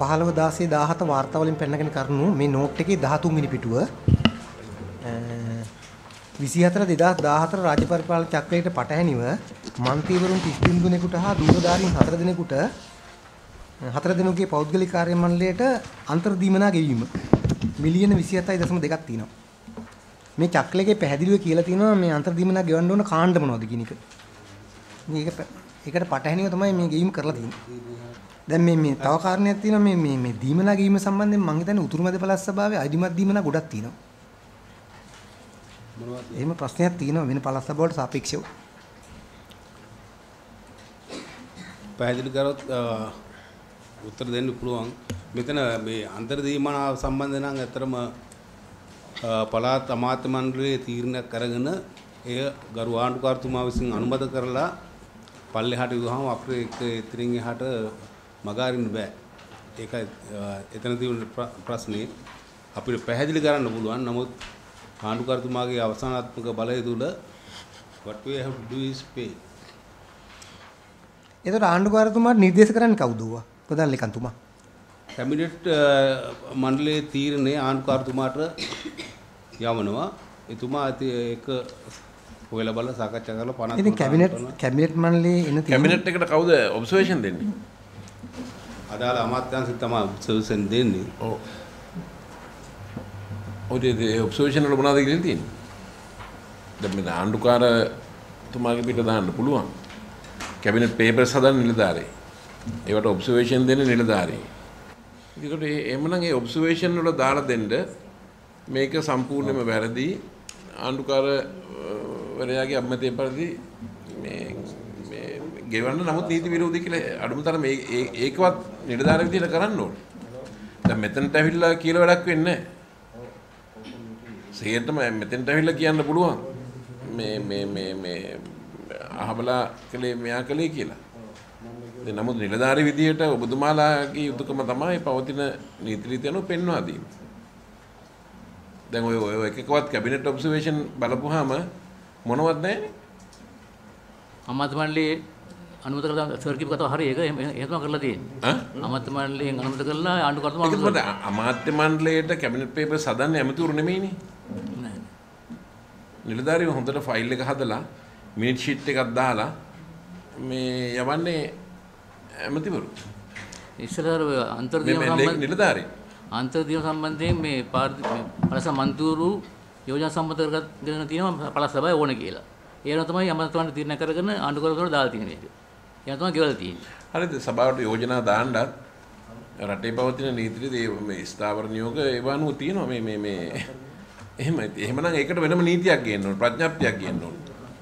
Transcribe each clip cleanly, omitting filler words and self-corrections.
15/16/17 වාර්තාවලින් පෙන්නගෙන කරුණු මේ නෝට් එකේ 13 වෙනි පිටුව 24/2014 රාජ්‍ය පරිපාලන චක්‍රයට පටහැනිව මන්ත්‍රීවරුන් 33 දෙනෙකුට හා දූරධාරීන් 4 දෙනෙකුට 4 දෙනෙකුගේ පෞද්ගලික කාර්ය මණ්ඩලයට අන්තර්දීමනා ගෙවීම මිලියන 27.2ක් තියෙනවා. මේ චක්‍රයේ පැහැදිලිව කියලා තියෙනවා මේ අන්තර්දීමනා ගෙවන්න ඕන කාණ්ඩ මොනවද කියන එක. ඒකට පටහැනිව තමයි මේ ගෙවීම කරලා තියෙන්නේ. දැන් මේ තව කාරණයක් තියෙනවා මේ දීමනා ගෙවීම සම්බන්ධයෙන් මම හිතන්නේ උතුරු මැද පළාත් සභාවේ අයිතිමත් දීමනා ගොඩක් තියෙනවා. එහෙම ප්‍රශ්නයක් තියෙනවා වෙන පළාත් සභාවලට සාපේක්ෂව. පැහැදිලි කරොත් උත්තර දෙන්න පුළුවන්. මෙතන මේ අන්තර්දීමනා සම්බන්ධ නම් ඇත්තටම පළාත් අමාත්‍ය මණ්ඩලයේ තීරණයක් කරගෙන එය ගරු ආණ්ඩුකාරතුමා විසින් අනුමත කරලා පල්ලෙහාට යවුවහම අපිට ඉතිරින් එහාට මගහරින්න බෑ. ඒක එතන තියෙන ප්‍රශ්නේ අපිට පැහැදිලි කරන්න පුළුවන්. නමුත් ආණ්ඩුකාරතුමාගේ අවසානාත්මක බලය තුල what we have to do is pay. ඒතර ආණ්ඩුකාරතුමාට නිර්දේශ කරන්නේ කවුද? ප්‍රධාන ලේකම්තුමා. කැබිනට් මණ්ඩලයේ තීරණේ ආණ්ඩුකාරතුමාට යවනවා. එතුමා ඒක ඔයලා බලලා සාකච්ඡා කරලා 50. ඉතින් කැබිනට් මණ්ඩලයේ එන කැබිනට් එකට කවුද ඔබ්සර්වේෂන් දෙන්නේ? අදාළ අමාත්‍යාංශය තමයි ඔබ්සර්වේෂන් දෙන්නේ. ඔව්. ඔය ඔබ්සර්වේෂන් වල මොනවද කියලා තියෙන්නේ? දැන් මේ ආණ්ඩුකාරතුමාගේ පිට දාන්න පුළුවන්. කැබිනට් පේපර්ස් හදන්න නිලධාරී. ඒවට ඔබ්සර්වේෂන් දෙන්නේ නිලධාරී. ඒකට එහෙමනම් ඒ ඔබ්සර්වේෂන් වල දාලා දෙන්න මේක සම්පූර්ණයෙන්ම වැරදි. ආණ්ඩුකාරවරයාගේ අභිමතය පරිදි මේ ගෙවන්න නමුත් නීති විරෝධී කියලා අඩුම තරම ඒකවත් නිලධාරී විදිහට කරන්න ඕනේ. දැන් මෙතනට ඇවිල්ලා කියලා වැඩක් වෙන්නේ නැහැ. සියයටම මෙතනට ඇවිල්ලා කියන්න පුළුවන්. මේ අහබලා කලේ මෙයා කලේ කියලා. දැන් නමුත් නිලධාරී විදියට ඔබතුමාලාගේ යුතුයකම තමයි පවතින නීති රීති අනුව පෙන්වා දීම. දැන් ඔය එකකවත් කැබිනට් ඔබ්සර්වේෂන් බලපුවාම මොනවත් නැහැනේ. අමාත්‍ය මණ්ඩලයේ අනුමත කරලා සර් කිව්ව කතාව හරි ඒක එහෙම තමයි කරලා තියෙන්නේ. අමාත්‍ය මණ්ඩලයෙන් අනුමත කරලා ආණ්ඩුකාරතුමා අමාත්‍ය මණ්ඩලයට කැබිනට් පේපර්ස් හදන්නේ ඇමතිවරු නෙමෙයිනේ. නෑ. නිලධාරීව හොඳට ෆයිල් එක හදලා මිනිට් ෂීට් එකක් දාලා මේ යවන්නේ ඇමතිවරු. ඉස්සරහට අන්තර්දීම සම්බන්ධයෙන් මේ පළාත් මන්ත්‍රීවරු යෝජනා සම්මත කරගෙන තියෙනවා පළාත් සභාවේ ඕන කියලා. ඒනවා තමයි අමාත්‍යවරුන්ට තීරණය කරගෙන ආණ්ඩුකාරතුමාට දාලා තියෙන එක. ඒක තමයි ගෙවලා තියෙන්නේ. හරිද? සභාවට යෝජනා දාන්නත් රටේ පවතින නීතියේ මේ ස්ථාවර නියෝග ඒවනුව තියෙනවා මේ එහෙමනම් ඒකට වෙනම නීතියක් ගේන්න ඕන ප්‍රඥාප්තියක් ගේන්න ඕන.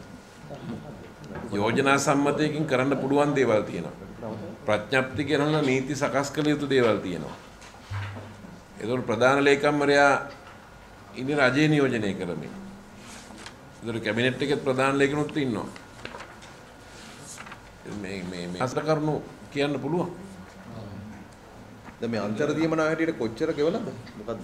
යෝජනා සම්මතයකින් කරන්න පුළුවන් දේවල් තියෙනවා. ප්‍රඥාප්ති කරන නීති සකස් කළ යුතු දේවල් තියෙනවා. ඒතකොට ප්‍රධාන ලේකම්වරයා ඉන්නේ රජයේ නියෝජනය කරමින්. ඒතකොට කැබිනට් එකේ ප්‍රධාන ලේකම්වරුත් ඉන්නවා. මේ අසල කරුණු කියන්න පුළුවන්. දැන් මේ අන්තර්දීමනා හැටියට කොච්චර ගෙවලද? මොකද්ද?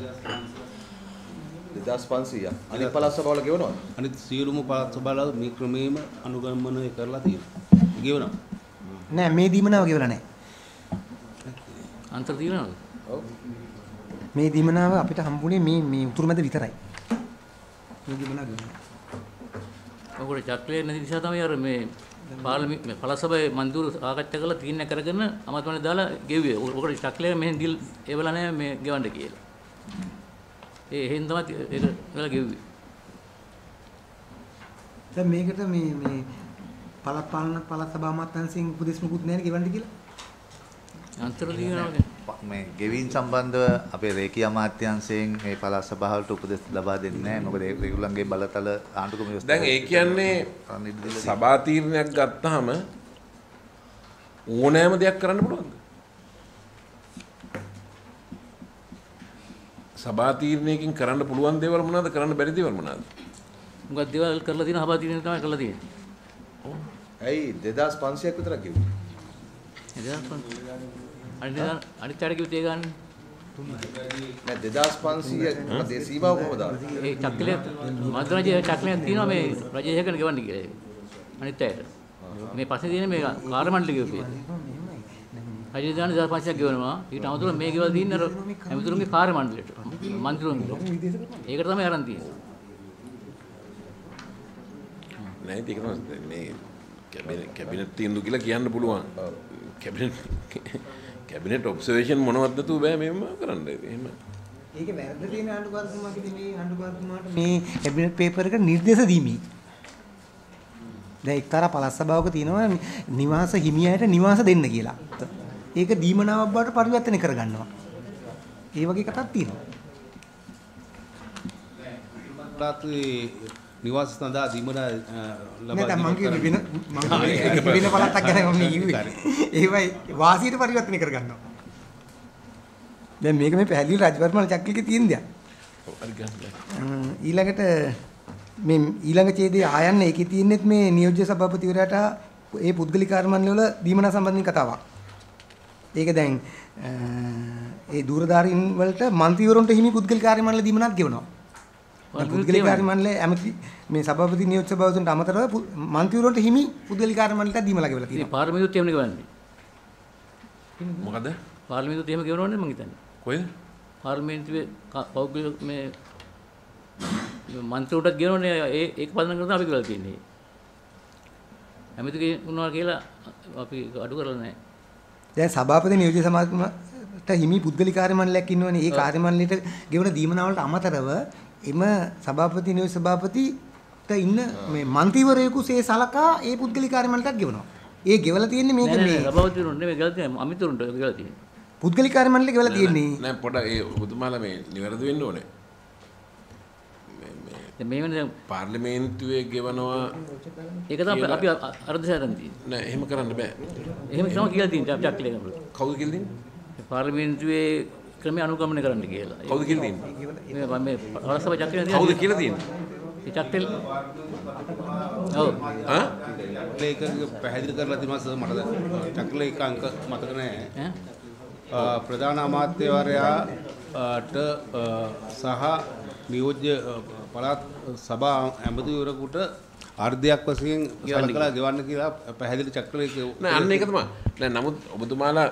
2500ක්. අනිත් පළාත් සභාවල ගෙවනවද? අනිත් සියලුම පළාත් සභාවල මේ ක්‍රමයේම අනුගමනය කරලා තියෙනවා. ගෙවනවා. නෑ මේ දීමනාව ගෙවලා නෑ. අන්තර්දීමනාවද? ඔව්. මේ දීමනාව අපිට හම්බුනේ මේ උතුරු මැද විතරයි. මේ දීමනාව ගෙවනවා. ඔකට චක්‍රයේ නැති නිසා තමයි අර මේ පාර්ලිමේන්තු පළාත් සභාවේ මන්ත්‍රීවරු සාකච්ඡා කරලා තීරණය කරගෙන අමාත්‍යවරුන්ට දාලා ගෙව්වේ. ඔකට චක්‍රයේ මෙහෙන් ඩීල් ඒවලා නැහැ මේ ගෙවන්න කියලා. එහෙන් තමයි ඒක වල ගෙව්වේ. දැන් මේකට මේ පළාත් සභා අමාත්‍යාංශයෙන් උපදෙස් මුකුත් නැහැ ගෙවන්න කියලා. අන්තර්දීමනාව මේ ගෙවීම් සම්බන්ධව අපේ රේකී අමාත්‍යාංශයෙන් මේ පළාත් සභාවලට උපදෙස් ලබා දෙන්නේ නැහැ. මොකද ඒගොල්ලන්ගේ බලතල ආණ්ඩුක්‍රම ව්‍යවස්ථාව. දැන් ඒ කියන්නේ සභා තීරණයක් ගත්තාම ඕනෑම දෙයක් කරන්න පුළුවන්ද? සභා තීරණයකින් කරන්න පුළුවන් දේවල් මොනවද? කරන්න බැරි දේවල් මොනවද? මොකක්ද දේවල් කරලා තියෙන සභා තීරණය තමයි කරලා තියෙන්නේ. ඇයි 2500ක් විතර ගෙවුවේ? 2500 අනිත් අර කිව්වේ ඒ ගන්න. නෑ 2500 මොකද ඒ සීමාව කොහොමද? ඒ චක්‍රලේ මද්රජයේ චක්‍රලේ තියෙනවා මේ රජයේකන ගෙවන්න කියලා ඒක. අනිත් අයට. මේ පස්සේ තියෙන මේ කාර්ය මණ්ඩල කිව්වේ. රජයේ දාන 2500ක් ගෙවනවා. ඊට අමතරව මේ ගෙවල් තියෙන අර ඇමතුරුන්ගේ කාර්ය මණ්ඩලයට. මන්ත්‍රීවරුන්ට. ඒකට තමයි අරන් තියෙන්නේ. නෑ ඒක තමයි මේ කැබිනට් තීන්දුව කියලා කියන්න පුළුවන්. කැබිනට් ඔබ්සර්වේෂන් මොනවද නැතුව බෑ මෙහෙම කරන්න. එහෙම. ඒකේ වැරද්ද තියෙන ආණ්ඩුකාරතුමාගේ මේ ආණ්ඩුකාරතුමාට මේ කැබිනට් පේපර් එක නිර්දේශ දීමේ. දැන් එක්තරා පළාත් සභාවක තියෙනවා නිවාස හිමියයට නිවාස දෙන්න කියලා. ඒක දීමනාවක් බවට පරිවර්තනය කරගන්නවා. ඒ වගේ කතාවක් තියෙනවා. නිවාස සඳහා දීමනා ලබා නෑ මම කියන්නේ වෙන පළාතක් ගැන මම කිව්වේ. ඒවයි වාසියට පරිවර්තනය කරගන්නවා. දැන් මේක මේ පැහැදිලි රජවර්මන චක්‍රිකේ තියෙන දෙයක්. ඊළඟට මේ ඊළඟ ඡේදයේ ආයන්න ඒකේ තියෙනෙත් මේ නියෝජ්‍ය සභාපතිවරයාට ඒ පුද්ගලික කර්මන්වල දීමනා සම්බන්ධින් කතාවක්. ඒක දැන් ඒ දූරධාරීන් වලට മന്ത്രിවරුන්ට හිමි පුද්ගලික කාර්ය මණ්ඩල දීමනාත් ගෙවනවා. පුද්ගලික කාර්ය මණ්ඩලයේ ඇමති මේ සභාපති නියෝජ්‍ය සභාවතුන්ට අමතරව മന്ത്രിවරුන්ට හිමි පුද්ගලික කාර්ය මණ්ඩලට දීමලා ගෙවලා තියෙනවා. ඉතින් පාර්ලිමේන්තුවත් එහෙමනේ ගෙවන්නේ. මොකද? පාර්ලිමේන්තුවත් එහෙම ගෙවනවනේ මං හිතන්නේ. කොහෙද? පාර්ලිමේන්තුවේ පෞද්ගලික මේ මන්ත්‍රීවරුන්ටත් ගෙවනවනේ ඒක පදනම් කරලා අපි ගෙවලා තියෙන්නේ. ඇමතිගේ වුණා කියලා අපි අඩු කරලා නැහැ. දැන් සභාපති නියෝජ්‍ය සමාජයට හිමි පුද්ගලික කාර්ය මණ්ඩලයක් ඉන්නවනේ. ඒ කාර්ය මණ්ඩලයට ගෙවන දීමනා වලට අමතරව එම සභාපති නියෝජ්‍ය සභාපතිට ඉන්න මේ මන්ත්‍රීවරයෙකු සේ සලකා ඒ පුද්ගලික කාර්ය මණ්ඩලයට ගෙවනවා. ඒ ගෙවලා තියෙන්නේ මේක මේ සභාපතිවරුන්ට නෙමෙයි ගෙවලා තියෙන්නේ අමිතුරුන්ට ගෙවලා තියෙන්නේ. පුද්ගලික කාර්ය මණ්ඩලෙ ගෙවලා තියෙන්නේ. නෑ පොඩ්ඩක් ඒ ඔබතුමාලා මේ නිවැරදි වෙන්න ඕනේ. මේ වෙන පාර්ලිමේන්තුවේ ගෙවනවා ඒක තමයි අපි අර්ධසාරම් තියෙන්නේ. නෑ එහෙම කරන්න බෑ. එහෙම තමයි කියලා තියෙන්නේ චක්ලේ නම. කවුද කියලා දෙන්නේ? පාර්ලිමේන්තුවේ ක්‍රමය අනුගමනය කරන්න කියලා. කවුද කියලා දෙන්නේ? මේ පළාත් සභා චක්‍රය කවුද කියලා දෙන්නේ? ඒ චක්‍රෙල් ඔව් ඒක පැහැදිලි කරලා තියනවා මට චක්‍රලේඛ අංක මතක නැහැ. ප්‍රධාන අමාත්‍යවරයාට සහ නියෝජ්‍ය පළාත් සභා ඇමතිවරයෙකුට අර්ධයක් වශයෙන් කියලා ගෙවන්න කියලා පැහැදිලි චක්‍රලේඛ නෑ අන්න ඒක තමයි. නෑ නමුත් ඔබතුමාලා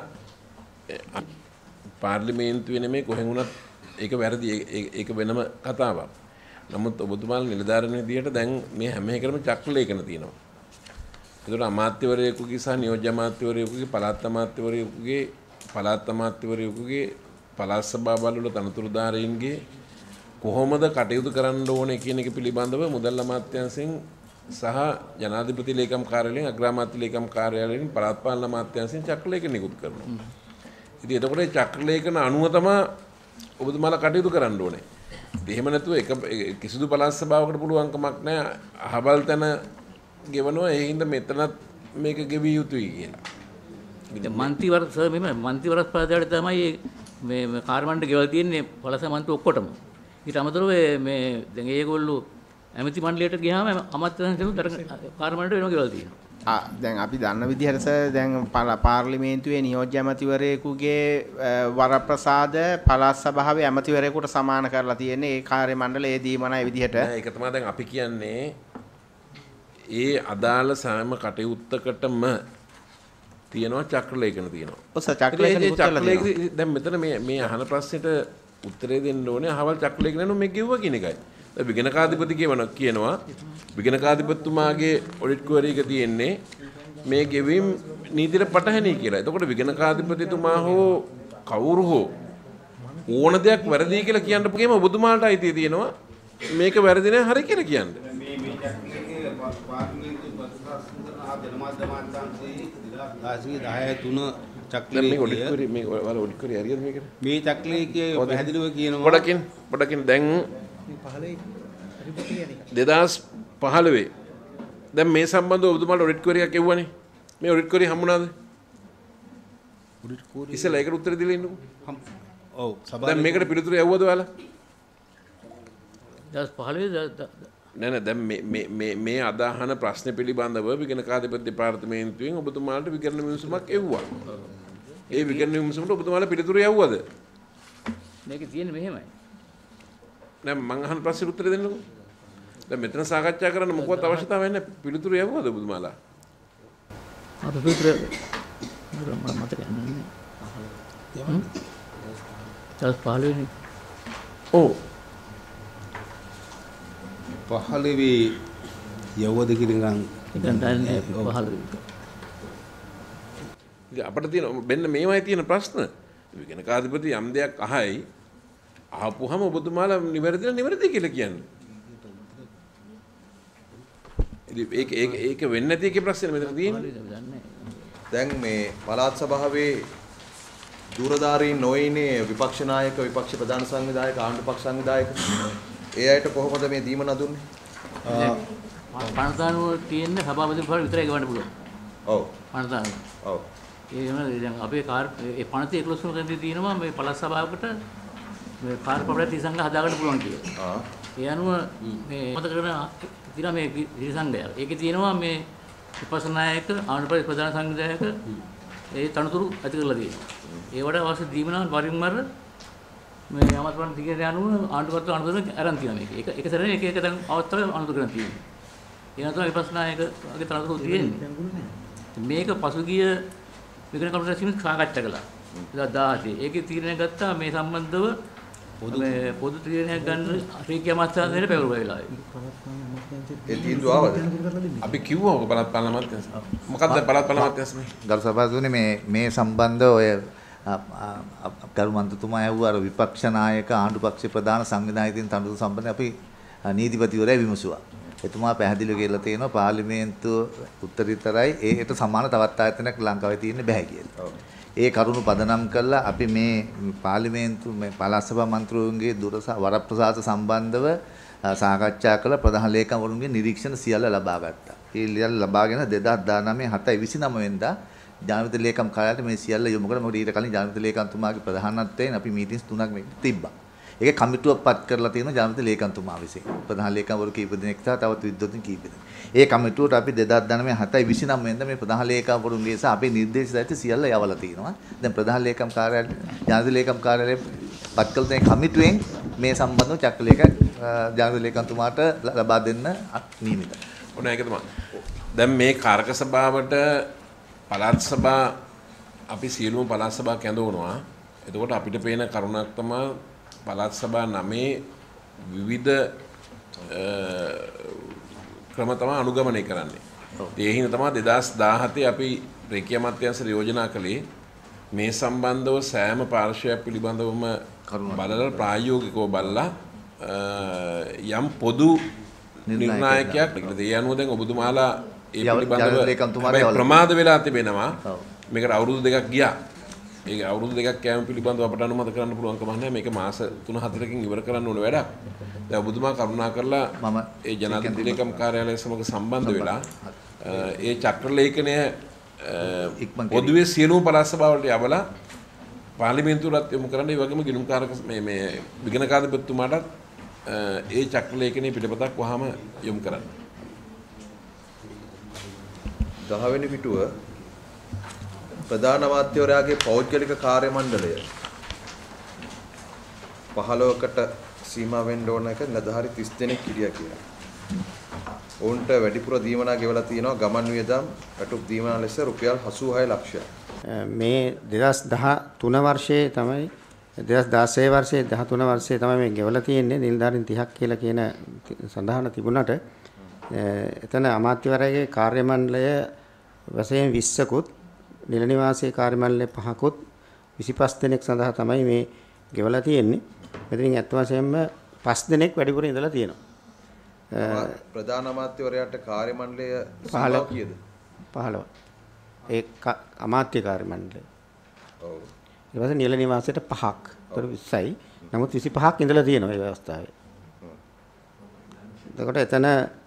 පාර්ලිමේන්තුවේ නෙමෙයි කොහෙන් වුණත් ඒක වැරදි ඒක වෙනම කතාවක්. නමුත් ඔබතුමාලා නිලධාරීන් විදියට දැන් මේ හැම එකකම චක්‍රලේඛන තියෙනවා. ඒකට අමාත්‍යවරයෙකුගේ සහ නියෝජ්‍ය අමාත්‍යවරයෙකුගේ පළාත් අමාත්‍යවරයෙකුගේ පළාත් අමාත්‍යවරයෙකුගේ පළාත් සභාවල තනතුරුධාරීන්ගේ කොහොමද කටයුතු කරන්න ඕනේ කියන එක පිළිබඳව මුදල් අමාත්‍යාංශයෙන් සහ ජනාධිපති ලේකම් කාර්යාලයෙන් අග්‍රාමාත්‍ය ලේකම් කාර්යාලයෙන් පළාත් පාලන අමාත්‍යාංශයෙන් චක්‍රලේඛන නිකුත් කරනවා. ඉතින් එතකොට චක්‍රලේඛන අනුව තමයි ඔබතුමාලා කටයුතු කරන්න ඕනේ. එහෙම නැතුව එක කිසිදු පළාත් සභාවකට පුළුවන් කමක් නැහැ අහවල් තැන ගෙවනවා ඒ හින්දා මෙතනත් මේක ගෙවිය යුතුයි කියලා. ඉතින් මන්ත්‍රීවර සර් මෙහෙම මන්ත්‍රීවරස් පදයට තමයි මේ කාර්ය මණ්ඩල ගෙවලා තියෙන්නේ පළාත් මන්ත්‍රී ඔක්කොටම. ඊට අමතරව මේ දැන් ඒගොල්ලෝ ඇමති මණ්ඩලයට ගියාම අමාත්‍යාංශවල කාර්ය මණ්ඩල වෙනම ගෙවලා තියෙනවා. දැන් අපි දන්න විදිහට දැන් පාර්ලිමේන්තුවේ නියෝජ්‍ය ඇමතිවරයෙකුගේ වරප්‍රසාද පළාත් සභාවේ ඇමතිවරයෙකුට සමාන කරලා තියෙන්නේ ඒ කාර්ය මණ්ඩලයේ දීමනයි විදිහට. ඒක තමයි දැන් අපි කියන්නේ ඒ අදාළ සෑම කටයුත්තකටම තියෙනවා චක්‍රලේඛන තියෙනවා. ඔව් සර් චක්‍රලේඛන දැන් මෙතන මේ අහන ප්‍රශ්නෙට උත්තරේ දෙන්න ඕනේ අහවල් චක්‍රලේඛන නෝ මේ ගෙවුවා කියන එකයි. දැන් විගණකාධිපති කියනවා විගණකාධිපතිතුමාගේ ඔඩිට් ක්වරි එක තියෙන්නේ මේ ගෙවීම් නීතියට පටහැනි කියලා. එතකොට විගණකාධිපතිතුමා හෝ කවුරු හෝ ඕන දෙයක් වැරදි කියලා කියන්න පුළුවන් ඔබතුමාලට අයිතිය තියෙනවා මේක වැරදි නෑ හරි කියලා කියන්න. මේ චක්‍රලේඛයේ පැහැදිලිව කියනවා පොඩකින් දැන් 2015 දැන් මේ සම්බන්ධව ඔබතුමාට ඔඩිට් ක්වරි එකක් එව්වනේ. මේ ඔඩිට් ක්වරි හම්බුණාද? ඔඩිට් ක්වරි ඉස්සෙල්ලා ඒකට උත්තර දීලා ඉන්නකෝ. ඔව් දැන් මේකට පිළිතුරු යවුවද ඔයාලා? 2015 නෑ දැන් මේ අදාහන ප්‍රශ්න පිළිබඳව විගණකාධිපති දෙපාර්තමේන්තුවෙන් ඔබතුමාලට විගණන විමසුමක් එව්වා. ඒ විගණන විමසුමට ඔබතුමාලා පිළිතුරු යවුවද? මේක තියෙන්නේ මෙහෙමයි. නෑ මං අහන ප්‍රශ්නෙට උත්තර දෙන්නකෝ. දැන් මෙතන සාකච්ඡා කරන්න මොකවත් අවශ්‍යතාවයක් නැහැ. පිළිතුරු යවුවද ඔබතුමාලා? අපි පිළිතුරු මතක යන්නේ. තව 15 වෙනි. ඔව්. 15 යවද කිරින්ගන් ඉතින් දැන් 15 ඉතින් අපිට තියෙන මෙන්න මේවයි තියෙන ප්‍රශ්න. විගණකාධිපති යම් දෙයක් අහයි අහපුවම ඔබතුමාලා නිවැරදි කියලා කියන්නේ. ඉතින් ඒක වෙන්නේ නැති එකේ ප්‍රශ්නේ මෙතන තියෙන්නේ. දැන් මේ පළාත් සභාවේ දූරධාරීන් නොඉන්නේ විපක්ෂ නායක විපක්ෂ ප්‍රධාන සංවිධායක ආණ්ඩු පක්ෂ සංවිධායක ඒ අයට කොහොමද මේ දීමන දුන්නේ? පණතානුව තියෙන්නේ සභාපති පොර විතරයි ගවන්න පුළුවන්. ඔව්. පණතානුව. ඔව්. ඒ වෙන දැන් අපේ ඒ පණතේ 11 වෙනිදා තියෙනවා මේ පළාත් සභාවකට මේ කාර්යපබල තිසංග හදාගන්න පුළුවන් කියලා. ඒ අනුව මේ මතක කරන තියෙනවා මේ තිසංගය. ඒකේ තියෙනවා මේ විපක්ෂ නායක ආණ්ඩු ප්‍රධාන සංවිධායක ඒ තනතුරු ඇති කරලා තියෙනවා. ඒවට අවශ්‍ය දීමනා වරින් වර මේ අමතවන දිගට යනුව ආණ්ඩුපත්‍ර අනුතරන අරන් තියෙනවා මේක. එක සැරේ එක දැන් අවස්ථාවල අනුතර කරන් තියෙනවා. ඒ තමයි විපක්ෂ නායකගේ තනතුරු තියෙන්නේ. මේක පසුගිය විගණන කමිටුවෙන් සාකච්ඡා කළා. 2017. ඒකේ තීරණය ගත්තා මේ සම්බන්ධව පොදු තීරණයක් ගන්න රේඛ්‍ය අමාත්‍යාංශයට පැවරුවා වෙලාවේ. ඒ තීන්දුව ආවද? අපි කිව්වා ඔක පළාත් පාලන අමාත්‍යාංශ. මොකක්ද පළාත් පාලන අමාත්‍යාංශ මේ? ගරු සභාපතිතුමනි මේ සම්බන්ධව ඔය ගරු මන්ත්‍රතුමා ඇහුවා අර විපක්ෂ නායක ආණ්ඩු පක්ෂ ප්‍රධාන සංවිධායකයන් තනතුරු සම්බන්ධයෙන් අපි නීතිපතිවරයා විමසුවා. එතුමා පැහැදිලිව කියලා තියෙනවා පාර්ලිමේන්තුව උත්තරීතරයි ඒකට සමාන තවත් ආයතනයක් ලංකාවේ තියෙන්න බෑ කියලා. ඒ කරුණු පදනම් කරලා අපි මේ පාර්ලිමේන්තු මේ පළාත් සභා මන්ත්‍රීවරුන්ගේ වරප්‍රසාද සම්බන්ධව සාකච්ඡා කළ ප්‍රධාන ලේකම්වරුන්ගේ නිරීක්ෂණ සියල්ල ලබා ගත්තා. ඒ සියල්ල ලබාගෙන 2019 7/29 වෙනිදා ජනාධිපති ලේකම් කාර්යාලයට මේ සියල්ල යොමු කළා. මොකද ඊට කලින් ජනාධිපති ලේකම්තුමාගේ ප්‍රධානත්වයෙන් අපි මීටින්ස් 3ක් මේක තිබ්බා. ඒකේ කමිටුවක් පත් කරලා තියෙනවා ජනාධිපති ලේකම්තුමා විසින්. ප්‍රධාන ලේකම්වරු කීප දෙනෙක් සහ තවත් විද්වතුන් කීප දෙනෙක්. ඒ කමිටුවට අපි 2019 7/29 වෙනිදා මේ ප්‍රධාන ලේකම්වරුන්ගේ සහ අපේ නිර්දේශ සහිත සියල්ල යවලා තියෙනවා. දැන් ප්‍රධාන ලේකම් කාර්යාලය ජනාධිපති ලේකම් කාර්යාලයේ පත් කළ තියෙන කමිටුවෙන් මේ සම්බන්ධව චක්‍රලේඛ ජනාධිපති ලේකම්තුමාට ලබා දෙන්න නියමිතයි. ඔන්න ඒක තමයි. දැන් මේ කාර්ක සභාවට පළාත් සභා අපි සියලුම පළාත් සභා කැඳවනවා. එතකොට අපිට පේන කරුණක් තමයි පළාත් සභා 9 විවිධ ක්‍රම තමයි අනුගමනය කරන්නේ. ඒ හින්දා තමයි 2017 අපි රේඛීය අමාත්‍යාංශයට යෝජනා කළේ මේ සම්බන්ධව සෑම පාර්ශ්වයක් පිළිබඳවම බලලා ප්‍රායෝගිකව බලලා යම් පොදු නිර්ණායකයක් ඒ අනුව දැන් ඔබතුමාලා ඒ පිළිබඳව ප්‍රමාද වෙලා තිබෙනවා. මේකට අවුරුදු 2ක් ගියා. ඒක අවුරුදු 2ක් කෑම පිළිබඳව අපට අනුමත කරන්න පුළුවන් කමක් නැහැ. මේක මාස 3-4කින් ඉවර කරන්න ඕන වැඩක්. දැන් ඔබතුමා කරුණා කරලා මම ඒ ජනාධිපති ලේකම් කාර්යාලය සමග සම්බන්ධ වෙලා ඒ චක්‍ර ලේඛනය පොදුවේ සියලුම පළාත් සභාවලට යවලා පාර්ලිමේන්තුවට යොමු කරන්න. ඒ වගේම ගිණුම්කාරක මේ විගණකාධිපතිතුමාටත් ඒ චක්‍ර ලේඛනයේ පිටපතක් වහාම යොමු කරන්න. 10 වෙනි පිටුව ප්‍රධාන අමාත්‍යවරයාගේ පෞද්ගලික කාර්ය මණ්ඩලය 15කට සීමා වෙන්න ඕන එක නිලධාරි 30 දෙනෙක් හිටියා කියලා. ඔවුන්ට වැඩිපුර දීමනා ගෙවලා තියෙනවා ගමන් වියදම් වැටුප් දීමනා ලෙස රුපියල් 86 ලක්ෂයක්. මේ 2013 වර්ෂයේ තමයි 2016 වර්ෂයේ 13 වර්ෂයේ තමයි මේ ගෙවලා තියෙන්නේ. නිලධාරීන් 30ක් කියලා කියන සඳහන තිබුණාට එතන අමාත්‍යවරයාගේ කාර්ය මණ්ඩලය වශයෙන් 20කුත් නිල නිවාසයේ කාර්ය මණ්ඩලය 5කුත් 25 දෙනෙක් සඳහා තමයි මේ ගෙවලා තියෙන්නේ. මෙතනින් අත් වශයෙන්ම 5 දෙනෙක් වැඩිපුර ඉඳලා තියෙනවා. ප්‍රධාන අමාත්‍යවරයාට කාර්ය මණ්ඩලය 15 කීයද? 15. ඒ අමාත්‍ය කාර්ය මණ්ඩලය. ඔව්. ඊට පස්සේ නිල නිවාසයට 5ක්. ඒතර 20යි. නමුත් 25ක් ඉඳලා තියෙනවා මේ අවස්ථාවේ. එතකොට එතන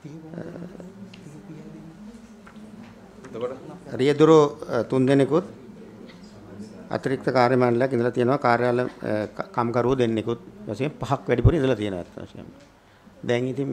රියදුරු 3 දෙනෙකුත් අතිරික්ත කාර්ය මණ්ඩලයක් ඉඳලා තියෙනවා. කාර්යාල කම්කරුවෝ දෙන්නෙකුත් වශයෙන් 5ක් වැඩිපුර ඉඳලා තියෙනවා අත්වශයෙන්ම. දැන් ඉතින්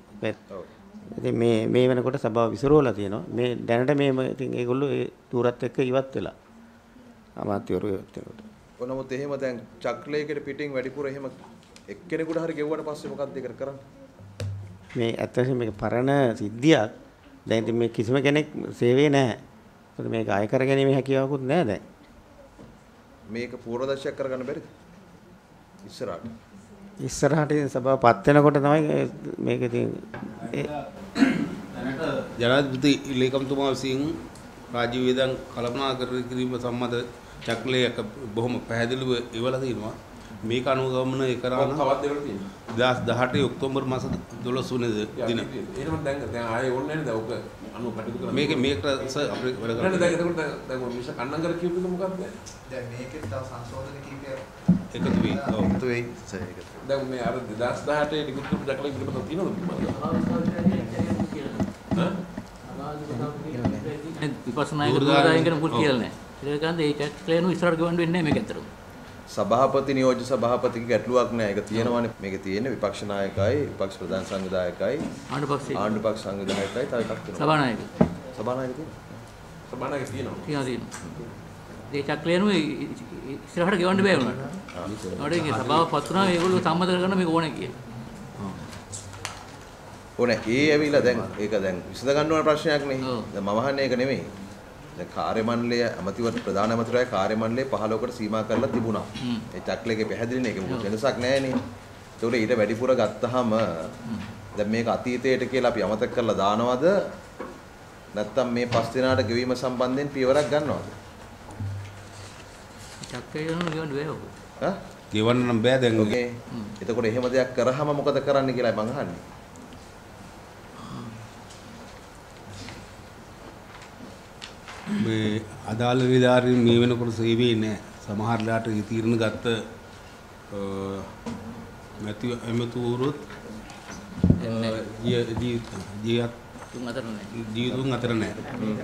මේ වෙනකොට සභාව විසිරවලා තියෙනවා. මේ දැනට මේ ඉතින් ඒගොල්ලෝ ඒ තුරත් එක්ක ඉවත් වෙලා අමාත්‍යවරු ඉවත් වෙනකොට. නමුත් එහෙම දැන් චක්‍රලේඛයට පිටින් වැඩිපුර එහෙම එක්කෙනෙකුට හරි ගෙවුවට පස්සේ මොකක්ද ඒකට කරන්නේ? මේ ඇත්තටම මේක පරණ සිද්ධියක්. දැන් ඉතින් මේ කිසිම කෙනෙක් සේවයේ නැහැ. මොකද මේක අය කර ගැනීම හැකියාවකුත් නැහැ දැන්. මේක පූර්වදර්ශයක් කරගන්න බැරිද? ඉස්සරහට සභාව පත් වෙනකොට තමයි මේක ඉතින් ජනාධිපති ලේකම්තුමා විසින් රාජ්‍ය වේදන් කළමනාකරණය කිරීම සම්බන්ධ චක්‍රයක බොහොම පැහැදිලිව ඉවලා තිනවා. මේක අනුගමනය කරන කවද්ද ඒවල තියෙන්නේ 2018 ඔක්තෝබර් මාස 12 වෙනිදා දින. එහෙනම් දැන් ආයේ ඕනේ නැහැ නේද? ඔක අනු කටයුතු කරන්න. මේක අපේ වැඩ කරන්නේ. දැන් එතකොට දැන් මිස කන්නන් කර කියපු එක මොකක්ද? දැන් මේකේ තව සංශෝධන කීපයක් එකතු වෙයි. ඔව්. එකතු වෙයි සර් ඒක. දැන් මේ අර 2018 නිකුත් කරපු දක්ලේ පිළිබඳව තියෙනවද විපස්සනා කරලා කියන මුල් කියලා නැහැ. ඒක කන්ද ඒ චක්ලේනු ඉස්සරහට ගවන්න වෙන්නේ නැහැ මේක ඇත්තටම. සභාපති නියෝජ්‍ය සභාපතිගේ ගැටලුවක් නෑ. ඒක තියෙනවානේ. මේකේ තියෙන්නේ විපක්ෂ නායකයි, විපක්ෂ ප්‍රධාන සංවිධායකයි, ආණ්ඩු පක්ෂ සංවිධායකයි, තව එකක් තියෙනවා. සභානායක. සභානායක තියෙනවා. සබානාගේ තියෙනවා. ඒ චක්ලේනු ඉස්සරහට ගෙවන්න බෑ වුණාට. ඒකට සභාව පත් වුණා මේගොල්ලෝ සම්මත කරගන්න මේක ඕනේ කියලා. ඕනේ. ඒ ඇවිල්ලා දැන් ඒක දැන් විසඳ ගන්න ඕන ප්‍රශ්නයක් නේ. දැන් මම අහන්නේ ඒක නෙමෙයි. දැන් කාර්ය මණ්ඩලය අමතිවර ප්‍රධාන අමතිවරයා කාර්ය මණ්ඩලය 15කට සීමා කරලා තිබුණා. ඒ චක්ලේකේ පැහැදිලිනේ ඒක මොකද වෙනසක් නැහැ නේ. ඒකට ඊට වැඩිපුර ගත්තාම දැන් මේක අතීතයට කියලා අපි අමතක කරලා දානවද? නැත්තම් මේ 5 දිනාට ගෙවීම සම්බන්ධයෙන් පියවරක් ගන්නවද? චක්ලේනු ගෙවන්න බෑ ඔක. ඈ? ගෙවන්න නම් බෑ දැන්. ඕකේ. එතකොට එහෙම දෙයක් කරාම මොකද කරන්න කියලා මං අහන්නේ. මේ අදාළ විධාරීන් මේ වෙනකොට සේවයේ නැහැ. සමහරලාට තීරණ ගත්ත මැති එමතුරුත් ජීවත් තුන් අතර නැහැ. ජීවිතුන් අතර නැහැ.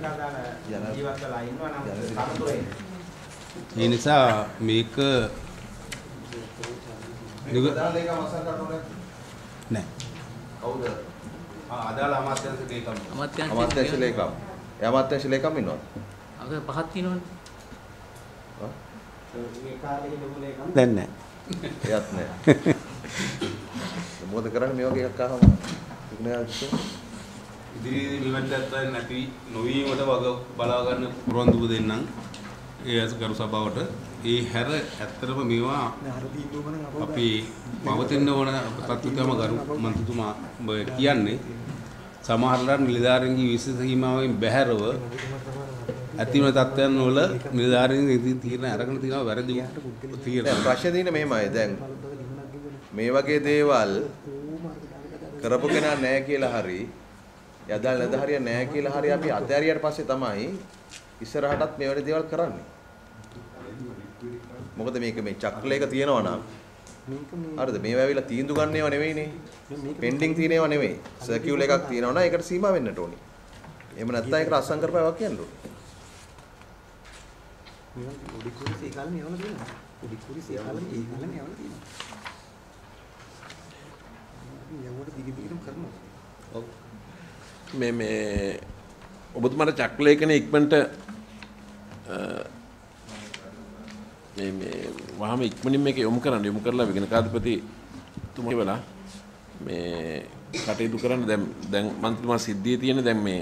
ඒ නිසා මේක නැහැ. කවුද? අදාළ අමාත්‍යාංශ ලේකම්. අමාත්‍යාංශ ලේකම්. ඒ අමාත්‍යාංශ ලේකම් ඉන්නවද? අපේ පහක් තියෙනවනේ. ඒ කාලේ හිටපු ලේකම් දැන් නැහැ. එයත් නැහැ. මොකද කරන්නේ මේ වගේ එකක් ආවම? ඉදිරියේදී නිවැරදිව නැති නොවීමට වග බලා ගන්න පුරවන්දුව දෙන්නම්. ඒ ගරු සභාවට ඒ හැර ඇත්තටම මේවා අපි පවතින ඕන තත්ත්වයම ගරු මන්ත්‍රීතුමා කියන්නේ සමහරවල් නිලධාරීන්ගේ විශේෂ සීමාවෙන් බැහැරව ඇතිවන තත්ත්වයන් වල නිලධාරීන් ඉදින් තීරණ අරගෙන තියෙනවා වැරදි තීරණ. ප්‍රශ්නේ තියෙන්නේ මෙහෙමයි. දැන් මේ වගේ දේවල් කරපු කෙනා නැහැ කියලා හරි යදල් නිලධාරියා නැහැ කියලා හරි අපි අතහැරියට පස්සේ තමයි ඉස්සරහටත් මේ වගේ දේවල් කරන්නේ. මොකද මේක මේ චක්‍රලයක තියෙනවා නම් හරිද මේව ඇවිල්ලා තීන්දුව ගන්න ඒවා නෙවෙයිනේ. පෙන්ඩින් තියෙන ඒවා නෙවෙයි. සර්කියුල් එකක් තියෙනවා නම් ඒකට සීමා වෙන්නට ඕනේ. එහෙම නැත්නම් ඒකට අත්සන් කරපෑවක් කියන්න ඕනේ. මේවා පොඩි කුරිසේ කාලේ යවලා තියෙනවා. පොඩි කුරිසේ කාලේ ඒ කාලේ යවලා තියෙනවා. අපි යවුවට දිගටම කරනවා. ඔව්. මේ ඔබතුමාට චක්‍රලේඛනේ ඉක්මනට මේ වහම ඉක්මනින් මේක යොමු කරලා විගණකාධිපති තුමා වෙලා මේ කටයුතු කරන්න දැන් මන්ත්‍රීතුමා සිද්ධියේ තියෙන දැන් මේ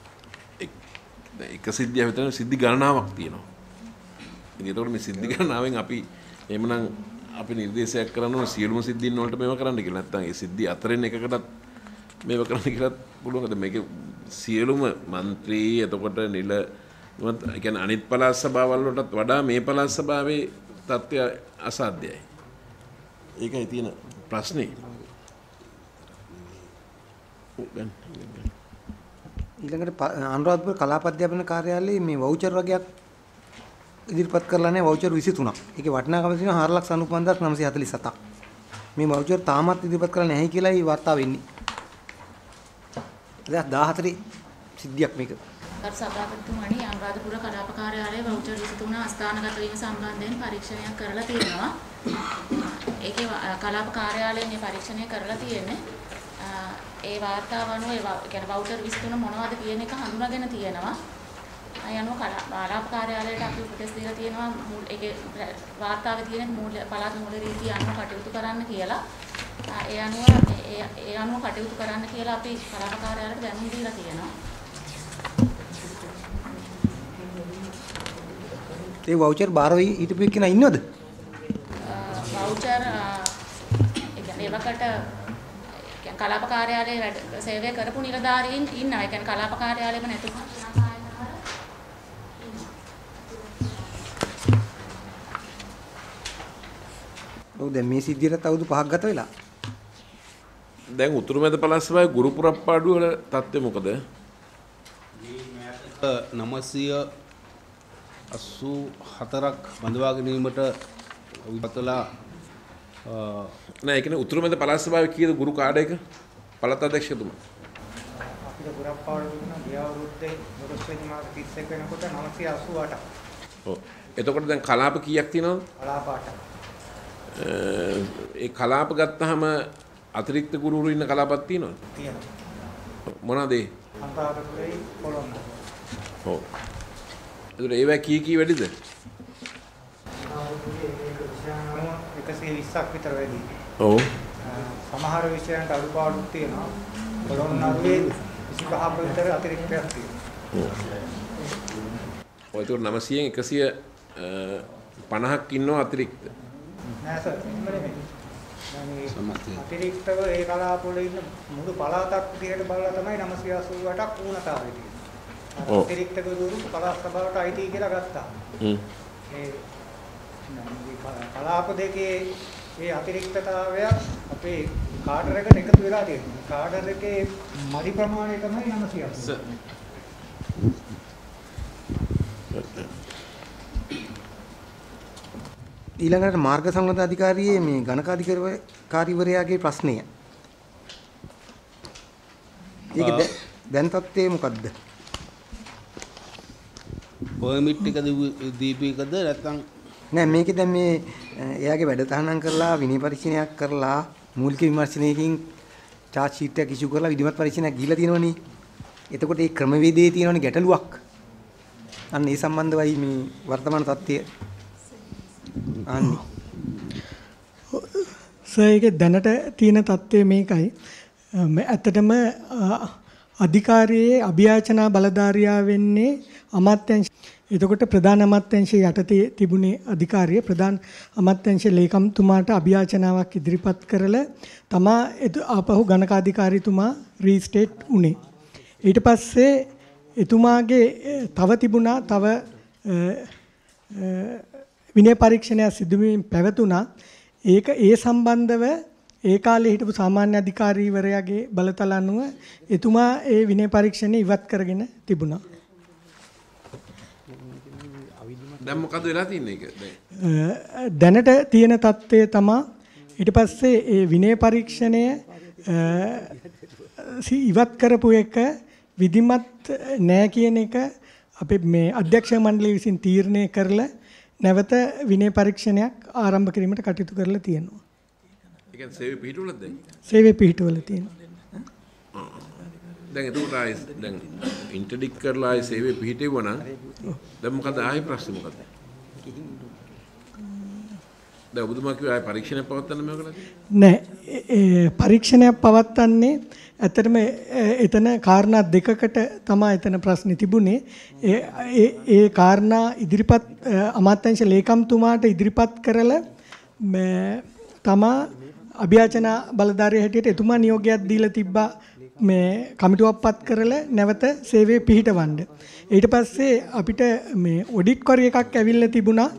එක සිද්ධිය විතර සිද්ධි ගණනාවක් තියෙනවා. ඉතින් ඒතකොට මේ සිද්ධි ගණනාවෙන් අපි එහෙමනම් අපි නිර්දේශයක් කරන්න ඕන සියලුම සිද්ධීන් වලට මේව කරන්න කියලා. නැත්නම් ඒ සිද්ධි අතරින් එකකටත් මේව කරන්න කියලා පුළුවන්ද? මේක සියලුම മന്ത്രി එතකොට නිල ඒ කියන්නේ අනිත් පළාත් සභාවල් වලටත් වඩා මේ පළාත් සභාවේ තත්ත්වය අසාධ්‍යයි. ඒකයි තියෙන ප්‍රශ්නේ. ඊළඟට අනුරාධපුර කලාප අධ්‍යාපන කාර්යාලයේ මේ වවුචර් වගේක් ඉදිරිපත් කරලා නැහැ වවුචර් 23ක්. ඒකේ වටිනාකම තියෙනවා 4,99,947ක්. මේ වවුචර් තාමත් ඉදිරිපත් කරලා නැහැ කියලායි වාර්තා වෙන්නේ. 2014 සිද්ධියක් මේක. ගරු සභාපතිතුමනි අනුරාධපුර කලාප කාර්යාලයේ වවුචර් 23 අස්ථානගත වීම සම්බන්ධයෙන් පරීක්ෂණයක් කරලා තියෙනවා. ඒකේ කලාප කාර්යාලයෙන් මේ පරීක්ෂණය කරලා තියෙන්නේ. ඒ වාර්තාව අනුව ඒ කියන්නේ වවුචර් 23 මොනවද කියන එක හඳුනාගෙන තියෙනවා. අය අනුව කලාප කාර්යාලයට අපි උපදෙස් දීලා තියෙනවා ඒකේ වාර්තාවේ තියෙන පළාත් මූල රීතිය අනුව කටයුතු කරන්න කියලා. ඒ අනුව කටයුතු කරන්න කියලා අපි කලාප කාර්යාලයට දැනුම් දීලා තියෙනවා. ඒ වවුචර් බාර වෙයි හිටපු එක්කෙනා ඉන්නවද? වවුචර් ඒ කියන්නේ ඒවකට කලාප කාර්යාලයේ වැඩ සේවය කරපු නිලධාරීන් ඉන්නවා. ඒ කියන්නේ කලාප කාර්යාලයේම නැතුව ඔව් දැන් මේ සිද්ධියට අවුරුදු 5ක් ගත වෙලා. දැන් උතුරු මැද පළාත් සභාවේ ගුරු පුරප්පාඩු වල තත්ත්වය මොකද? 984ක් බඳවා ගැනීමට විපතලා නෑ ඒ කියන්නේ උතුරු මැද පළාත් සභාවේ කීයද ගුරු කාඩ එක? පළාත් අධ්‍යක්ෂකතුමා. අපිට පුරප්පාඩු දුන්නා ගිය අවුරුද්දේ දොළොස් වෙනි මාස 31 වෙනකොට 988ක්. ඔව්. එතකොට දැන් කලාප කීයක් තියෙනවද? කලාප 8ක්. ඒ කලාප ගත්තාම අතිරික්ත ගුරුවරු ඉන්න කලාපක් තියෙනවද? තියෙනවා. මොනවාද ඒ? අන්තරාපුරේ පොළොන්න. ඔව්. ඒතර ඒවා කී වැඩිද? 120ක් විතර වැඩි. ඔව්. සමහර විෂයන්ට අඩුපාඩු තියෙනවා. පොළොන්නරුවේ 25ක විතර අතිරික්තයක් තියෙනවා. ඔය ඒතර 900න් 150ක් ඉන්නවා අතිරික්ත. නෑ සර් අතිරික්තව ඒ කලාපවල ඉන්න මුළු පළාතක් විදිහට බලලා තමයි 988ක් වුණතාවය තියෙන්නේ. අතිරික්ත ගුරු පළාත් සභාවට අයිති කියලා ගත්තා. ඒ කලාප දෙකේ ඒ අතිරික්තතාවය අපේ කාඩර් එකට එකතු වෙලා තියෙනවා. කාඩර් එකේ මදි ප්‍රමාණය තමයි 980. ඊළඟට මාර්ග සංවර්ධන අධිකාරියේ මේ ගණකාධිකාරිවරයාගේ ප්‍රශ්නය. ඒක දැන් තත්ත්වය මොකද්ද? පර්මිට් එක දීපේකද නැත්නම් නෑ මේකේ දැන් මේ එයාගේ වැඩසටහනක් කරලා විනය පරීක්ෂණයක් කරලා මූලික විමර්ශනයකින් චාර්ජ් ෂීට් එකක් ඉෂු කරලා විධිමත් පරීක්ෂණයක් ගිහිලා තියෙනවනේ. එතකොට ඒ ක්‍රමවේදයේ තියෙනවනේ ගැටලුවක්. අන්න ඒ සම්බන්ධවයි මේ වර්තමාන තත්ත්වය ඒක දැනට තියෙන තත්ත්වය මේකයි. ඇත්තටම අධිකාරියේ අභියාචනා බලධාරියා වෙන්නේ අමාත්‍යාංශ. එතකොට ප්‍රධාන අමාත්‍යාංශයේ යටතේ තිබුණේ අධිකාරිය ප්‍රධාන අමාත්‍යාංශ ලේකම්තුමාට අභියාචනාවක් ඉදිරිපත් කරලා තමා ආපහු ගණකාධිකාරීතුමා රීස්ටේට් උනේ. ඊට පස්සේ එතුමාගේ තව තිබුණා තව විනය පරීක්ෂණයක් සිදුවීම පැවතුණා. ඒක ඒ සම්බන්ධව ඒ කාලේ හිටපු සාමාන්‍ය අධිකාරීවරයාගේ බලතල අනුව එතුමා ඒ විනය පරීක්ෂණය ඉවත් කරගෙන තිබුණා. දැන් මොකද වෙලා තින්නේ ඒක? දැනට තියෙන තත්ත්වය තමයි ඊට පස්සේ ඒ විනය පරීක්ෂණය ඉවත් කරපු එක විධිමත් නෑ කියන එක අපේ මේ අධ්‍යක්ෂ මණ්ඩලය විසින් තීරණය කරලා නැවත විනය පරීක්ෂණයක් ආරම්භ කිරීමට කටයුතු කරලා තියෙනවා. ඒ කියන්නේ සේවය පිහිටුවලද දැන්? සේවය පිහිටුවල තියෙනවා. දැන් ඒක උඩයි දැන් ඉන්ටර්ඩික් කරලා ආයේ සේවය පිහිටෙවුවා නම් දැන් මොකද ආයේ ප්‍රශ්නේ මොකද? දැන් ඔබතුමා කිව්වා ආයේ පරීක්ෂණයක් පවත්වන්න මේකලද? නෑ පරීක්ෂණයක් පවත්වන්නේ ඇත්තටම එතන කාරණා දෙකකට තමයි එතන ප්‍රශ්නේ තිබුණේ. ඒ කාරණා ඉදිරිපත් අමාත්‍යාංශ ලේකම්තුමාට ඉදිරිපත් කරලා තමා අභියාචනා බලධාරිය හැටියට එතුමා නියෝගයක් දීලා තිබ්බා මේ කමිටුවක් පත් කරලා නැවත සේවයේ පිහිටවන්න. ඊට පස්සේ අපිට මේ ඔඩිට් කොරි එකක් ඇවිල්ලා තිබුණා.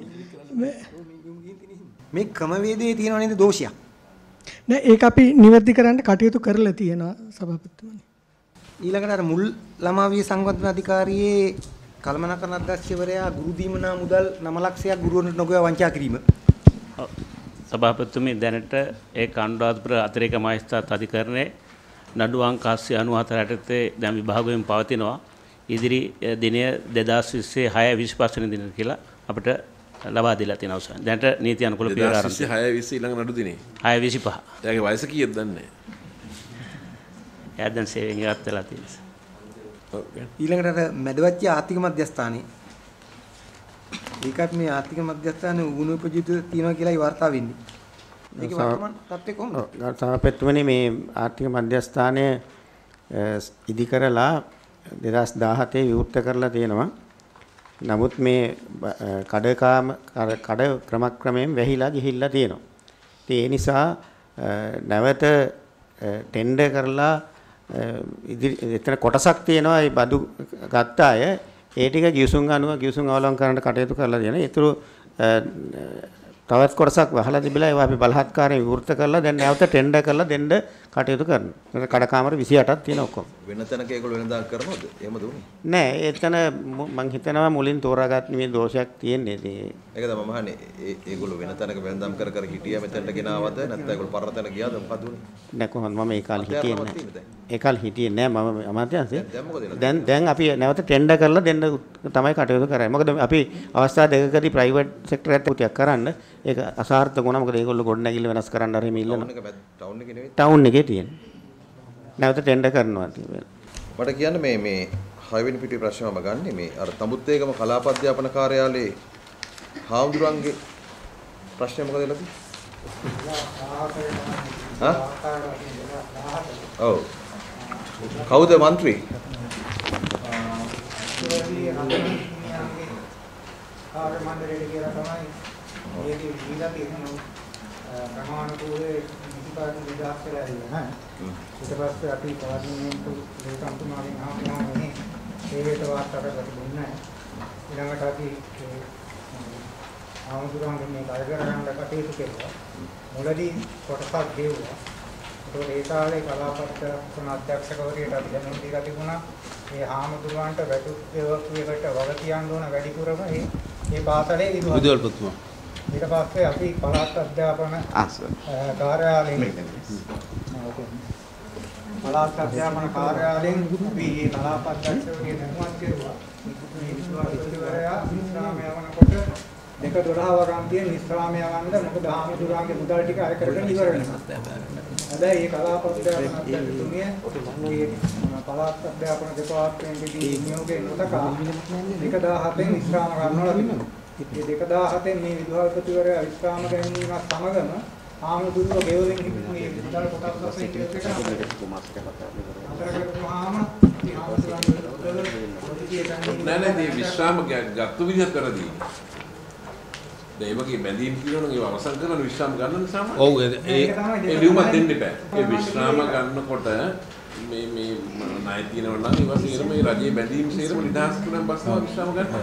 මේ ක්‍රමවේදයේ තියෙනව නේද දෝෂයක්? නෑ ඒක අපි නිවැරදි කරන්න කටයුතු කරලා තියෙනවා සභාපතිතුමනි. ඊළඟට අර මුල් ළමාවිය සංවර්ධන අධිකාරියේ කළමනාකරණ අධ්‍යක්ෂකවරයා ගුරු දීමනා මුදල් 9 ලක්ෂයක් ගුරුවරුන්ට නොගොයා වංචා කිරීම. සභාපතිතුමනි දැනට ඒ කණ්ඩායම්පුර අතිරේක මහේස්ත්‍රාත් අධිකරණයේ නඩු අංක 894 යටතේ දැන් විභාගයෙන් පවතිනවා. ඉදිරි දිනය 2020 6:25 වෙනි දින කියලා අපිට ලබා දීලා තියෙනවා සර්. දැනට නීති අනුකූල පියවර ආරම්භ 6:20 ඊළඟ නඩු දිනේ 6:25. එයාගේ වයස කීයද දන්නේ නැහැ. එයා දැන් සේවයෙන් ඉවත් වෙලා තියෙනවා. ඕකේ. ඊළඟට අර මැදවච්ච ආර්ථික මධ්‍යස්ථානයේ ඒකත් මේ ආර්ථික මධ්‍යස්ථානයේ උගුණුපජිත තියෙනවා කියලායි වාර්තා වෙන්නේ. මේක වර්තමාන තත්ත්වය කොහොමද? සභාපතිතුමනි මේ ආර්ථික මධ්‍යස්ථානය ඉදි කරලා 2017 විවෘත කරලා තියෙනවා. නමුත් මේ කඩ ක්‍රමක්‍රමයෙන් වැහිලා ගිහිල්ලා තියෙනවා. ඉතින් ඒ නිසා නැවත ටෙන්ඩර් කරලා එතන කොටසක් තියෙනවා ඒ බදු ගත්ත අය ඒ ටික ගිවිසුම් අවලං කරන්න කටයුතු කරලා දෙනවා. ඒතුළු තවත් කොටසක් වහලා තිබිලා ඒවා අපි බලහත්කාරයෙන් විවෘත කරලා දැන් නැවත ටෙන්ඩර් කරලා දෙන්න කටයුතු කරනවා. කඩකාමර 28ක් තියෙන ඔක්කොම. වෙන තැනක ඒගොල්ලෝ වෙනදාම් කරනවද? එහෙමද උනේ? නෑ එතන මං හිතනවා මුලින් තෝරාගත් මේ දෝෂයක් තියෙන්නේ. ඒක තමයි මම අහන්නේ. ඒගොල්ලෝ වෙන තැනක වෙනදාම් කර හිටියා මෙතනට ගෙනාවද නැත්නම් ඒගොල්ලෝ පරණ තැන ගියාද මොකද උනේ? නෑ කොහොමද මම ඒ කාලේ හිටියේ නෑ. ඒ කාලේ හිටියේ නෑ මම අමාත්‍යාංශේ. දැන් අපි නැවත ටෙන්ඩර් කරලා දෙන්න තමයි කටයුතු කරන්නේ. මොකද අපි අවස්ථා දෙකකදී ප්‍රයිවට් සෙක්ටර් එකත් පුතියක් කරන්න ඒක අසාර්ථක වුණා. මොකද ඒගොල්ලෝ ගොඩනැගිල්ල වෙනස් කරන්න හරි මේ ඉල්ලන ටවුන් එකේ නෙවෙයි. ටවුන් එකේ තියෙන. නැවත ටෙන්ඩර් කරනවා තියෙනවා. මට කියන්න මේ 6 වෙනි පිටුවේ ප්‍රශ්න මම ගන්නෙ මේ අර තඹුත්තේගම කලාප අධ්‍යාපන කාර්යාලයේ හාමුදුරන්ගේ ප්‍රශ්නය මොකද වෙලාද? ඔව්. කවුද മന്ത്രി? කාර්ය මණ්ඩලයට කියලා තමයි මේක දීලා තියෙනවා. ප්‍රමාණිකෝවේ ඉතිපාරට නිදහස් වෙලා ඉන්නේ. ඊට පස්සේ අපි පාර්ලිමේන්තු ලේකම්තුමාගෙන් අහනවා මේ සේවයට වාර්තාවට දුන්නේ. ඊළඟට අපි ආමුදුරන්ගේ මේ කාර්ය කරගන්න කටයුතු කෙරුවා. මුලදී කොටසක් ගෙවුවා. ඒතකොට ඒ කාලේ කලාපත්‍රණ අධ්‍යක්ෂකවරියට අපි දැනුම් දීලා තිබුණා. මේ ආමුදුරන්ට වැටුප් දෙවකුවකට වග කියන්න ඕන වැඩිපුරම මේ පාසලේ විදුහල්පතිතුමා. ඊට පස්සේ අපි පළාත් අධ්‍යාපන කාර්යාලයෙන් පළාත් අධ්‍යාපන කාර්යාලයෙන් අපි මේ කලාප අධ්‍යක්ෂකවරිය දැනුවත් කෙරුවා. මේ විශ්වාසවරයා විශ්‍රාම යවනකොට 2:12 වගන්තියෙන් විශ්‍රාම යවන්න මොකද ආමුදුරන්ගේ මුදල් ටික අය කරගෙන ඉවර වෙනවා. හැබැයි මේ කලාප අධ්‍යාපන අධ්‍යක්ෂකතුමිය මේ පළාත් අධ්‍යාපන දෙපාර්තමේන්තුවේ නියෝගයෙන් නොදකා 2017 විශ්‍රාම ගන්නවා තිබුණා. මේ 2017 මේ විදුහල්පතිවරයා විශ්‍රාම ගැනීමත් සමගම ආමුදුරුව ගෙවලින් හිටපු මේ මුදල් කොටස් වශයෙන් නෑ මේ විශ්‍රාම ගත්තු විදිහට කරදී. දැන් ඒවගේ බැඳීම් කියනවනම් ඒව අවසන් කරන විශ්‍රාම ගන්න නිසාම ඔව් ඒ ලියුමක් දෙන්න එපා. ඒ විශ්‍රාම ගන්නකොට මේ ණය තියෙනවා නම් ඒවා සියරම මේ රජයේ බැඳීම් සියරම නිදහස් කරන පස්සේ විශ්‍රාම ගන්නවා.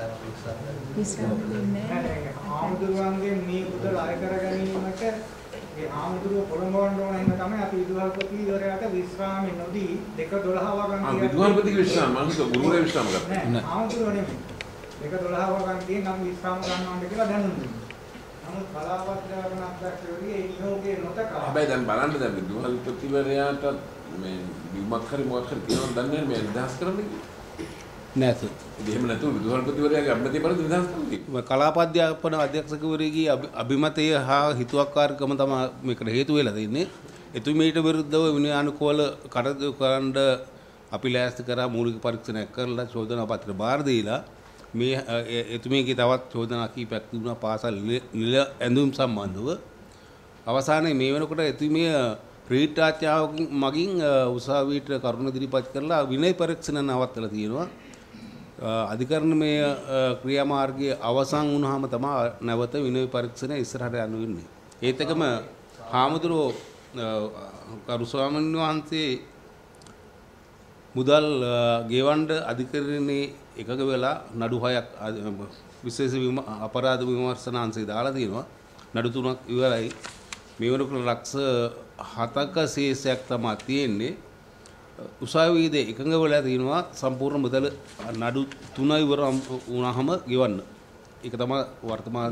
ආමුදුරුවන්ගේ මේ මුදල් අය කර ගැනීමට ඒ ආමුදුරුව පොළඹවන්න ඕන හින්දා තමයි අපි විදුහල්පතිවරයාට විශ්‍රාමෙ නොදී 2:12 වගන්තිය විදුහල්පතිගේ විශ්‍රාම මනස ගුරුවරයා විශ්‍රාම ගත්තා. නෑ ආමුදුරුව නෙමෙයි. 2:12 වගන්තියෙන් නම් විශ්‍රාම ගන්නවන්ට කියලා දැනුම් දුන්නා. නමුත් කලාපත්‍රාවන අධ්‍යක්ෂකවරිය ඒ නියෝගයේ නොතකා හැබැයි දැන් බලන්න දැන් විදුහල්පතිවරයාට මේ බිමක් හරි මොකක් හරි තියෙනවද දන්නේ නැහැ මේ නිදහස් කරන්නේ. නැත. එහෙම නැතුව විදුහල්පතිවරයාගේ අභිමතය පරිදි නිදහස් කරන්නේ. කලාප අධ්‍යාපන අධ්‍යක්ෂකවරයාගේ අභිමතය හා හිතුවක්කාරකම තමයි මේකට හේතු වෙලා තියෙන්නේ. එතුමීට විරුද්ධව විනයානුකූල කටයුතු කරන්න අපි ලෑස්ති කරා මූලික පරීක්ෂණයක් කරලා චෝදනා පත්‍ර බාර දීලා මේ එතුමීගේ තවත් චෝදනා කීපයක් තිබුණා පාසල් නිල ඇඳුම් සම්බන්ධව. අවසානයේ මේ වෙනකොට එතුමිය රීට් ආචාර්යවකින් මගින් උසාවියට කරුණ ඉදිරිපත් කරලා විනය පරීක්ෂණ නවත්තලා තියෙනවා. අධිකරණමය ක්‍රියාමාර්ගයේ අවසන් වුණාම තමයි නැවත විනය පරීක්ෂණය ඉස්සරහට යන්න වෙන්නේ. ඒත් එකම හාමුදුරුවෝ කරු ස්වාමීන් වහන්සේ මුදල් ගෙවන්න අධිකරණයේ එකග වෙලා නඩු 6ක් විශේෂ අපරාධ විමර්ශනාංශය දාලා තියෙනවා. නඩු 3ක් ඉවරයි. මේ වෙනකොට ලක්ෂ 7ක ශේෂයක් තමයි තියෙන්නේ. උසාවියේදී එකඟ වෙලා තිනවා සම්පූර්ණ මුදල නඩු 3 ඉවර වුණාම ගෙවන්න. ඒක තමයි වර්තමාන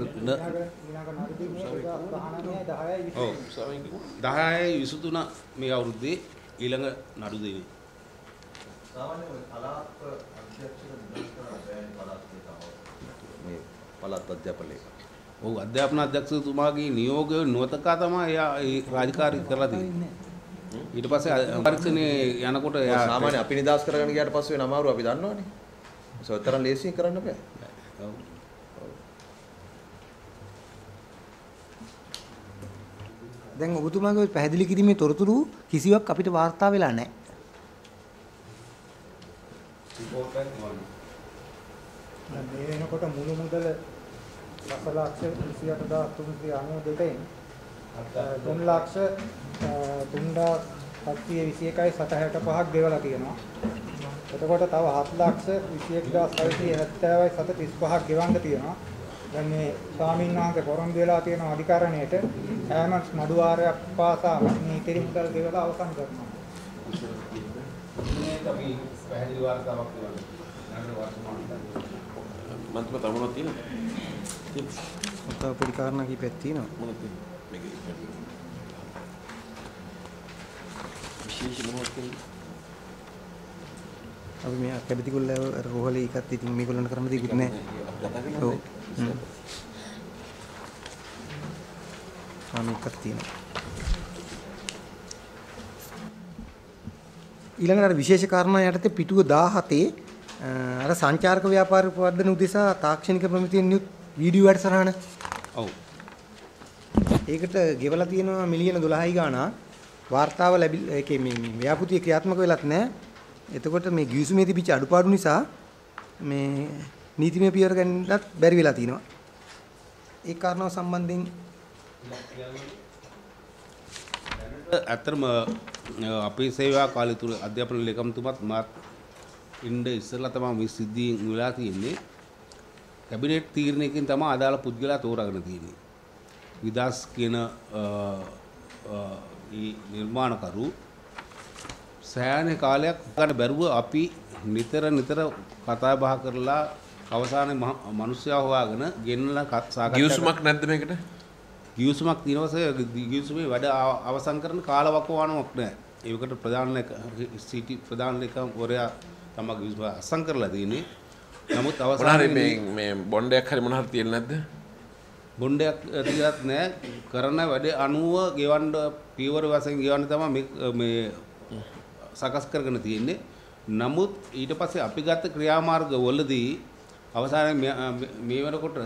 10/23 මේ අවුරුද්දේ ඊළඟ නඩු දෙන්නේ. සාමාන්‍යයෙන් කලාප අධ්‍යක්ෂක නිදහස් කරන බෑනේ පළාත් මේ පළාත් අධ්‍යාපන ලේකම්. ඔව් අධ්‍යාපන අධ්‍යක්ෂකතුමාගේ නියෝගය නොතකා තමයි එයා ඒ රාජකාරී කරලා තියෙන්නේ. ඊට පස්සේ පරීක්ෂණේ යනකොට එයා සාමාන්‍ය අපි නිදහස් කරගෙන ගියාට පස්සේ වෙන අමාරු අපි දන්නවනේ. ඒක තරම් ලේසියෙන් කරන්න බෑ. ඔව්. දැන් ඔබතුමාගේ පැහැදිලි කිරීමේ තොරතුරු කිසිවක් අපිට වාර්තා වෙලා නැහැ. මේ වෙනකොට මුළු මුදල ලක්ෂ 28392න් 3,3721,765ක් ගෙවලා තියෙනවා. එතකොට තව 7,21,670යි,735ක් ගෙවන්න තියෙනවා. දැන් මේ ස්වාමීන් වහන්සේ පොරොන්දු වෙලා තියෙන අධිකරණයට ඈම නඩු වාරයක් පාසා මේ ඉතිරි මුදල් ගෙවලා අවසන් කරනවා. මේක අපි පැහැදිලි වාර්තාවක් කරනවා. නඩු වර්තමානයේ මන්ත්‍ර තමුණක් තියෙනවා. තව පොඩි කාරණා කීපයක් තියෙනවා. මොනවද මේකේ විශේෂ මොනවද අපි මේ කැබිති කොල්ලව රෝහලේ එකත් ඉතින් මේගොල්ලන්ට කරන්න දෙයක් නැහැ. ඔව්. මේකත් තියෙනවා. ඊළඟට අර විශේෂ කාරණා යටතේ පිටුව 17 අර සංචාරක ව්‍යාපාර වර්ධන උදෙසා තාක්ෂණික ප්‍රමිතියෙන් යුත් වීඩියෝ වැඩසටහන. ඔව්. ඒකට ගෙවලා තියෙනවා මිලියන 12යි ගාණක්. වාර්තාව ලැබිලා ඒකේ මේ ව්‍යාපෘතිය ක්‍රියාත්මක වෙලත් නැහැ. එතකොට මේ ගිවිසුමේ තිබිච්ච අඩුපාඩු නිසා මේ නීතිමය පියවර ගන්නත් බැරි වෙලා තිනවා. ඒ කාරණාව සම්බන්ධයෙන් ඇත්තටම අපේ සේවා කාලය තුල අධ්‍යාපන ලේකම්තුමත් මාත් ඉන්න ඉස්සෙල්ලා තමයි මේ සිද්ධියෙන් වෙලා තියෙන්නේ. කැබිනට් තීරණයකින් තමයි අදාළ පුද්ගලයා තෝරාගෙන තියෙන්නේ. විදාස් කියන නිර්මාණකරු සෑහෙන කාලයක් ගන්න බැරුව අපි නිතර කතා බහ කරලා අවසානයේ මිනිස්සයා හොයාගෙන ගෙන්නලා සාකච්ඡා ගිවිසුමක් නැද්ද මේකට? ගිවිසුමක් තියෙනවා. ගිවිසුමේ වැඩ අවසන් කරන කාලවකවානුවක් නැහැ. ඒකට ප්‍රධාන සිටි ප්‍රධාන ලේකම්වරයා තමයි ගිවිසුම අවසන් කරලා තියෙන්නේ. නමුත් අවසානයේ මේ බොන්ඩයක් හරි මොන හරි තියෙන්නේ නැද්ද? බොන්ඩයක් තියලත් නැහැ. කරන වැඩ අනුව ගෙවන්න පියවර වශයෙන් ගෙවන්න තමයි මේ සකස් කරගෙන තියෙන්නේ. නමුත් ඊට පස්සේ අපි ගත්ත ක්‍රියාමාර්ග වලදී අවසානයේ මේ වෙනකොට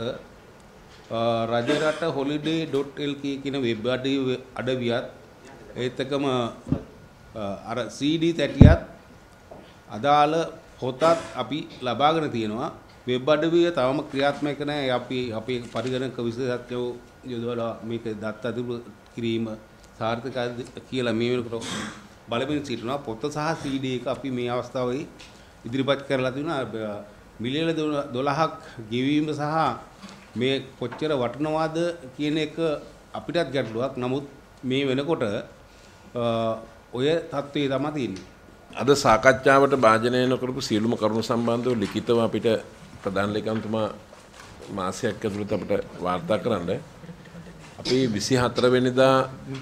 රජරට holiday.lk කියන වෙබ් අඩවියත් ඒත් එක්කම අර CD තැටියත් අදාළ පොතත් අපි ලබාගෙන තියෙනවා. වෙබ් අඩවිය තවම ක්‍රියාත්මක නැහැ. අපි අපේ පරිගණක විශේෂඥයෝ යොදවලා මේක දත්ත අතුරු කිරීම සාර්ථකයි කියලා මේ වෙනකොට බලමින් සිටිනවා. පොත සහ CD එක අපි මේ අවස්ථාවේ ඉදිරිපත් කරලා තිනවා. මිලියන 12ක් ගෙවීම සහ මේ කොච්චර වටිනවද කියන එක අපිටත් ගැටලුවක්. නමුත් මේ වෙනකොට ඔය தત્ත්වය තමයි තියෙන්නේ. අද සාකච්ඡාවට භාජනය නොකරපු සියලුම කරුණු සම්බන්ධව ලිඛිතව අපිට ප්‍රධාන ලේකම්තුමා මාසයක් ඇතුළත අපිට වාර්තා කරන්න. අපි 24 වෙනිදා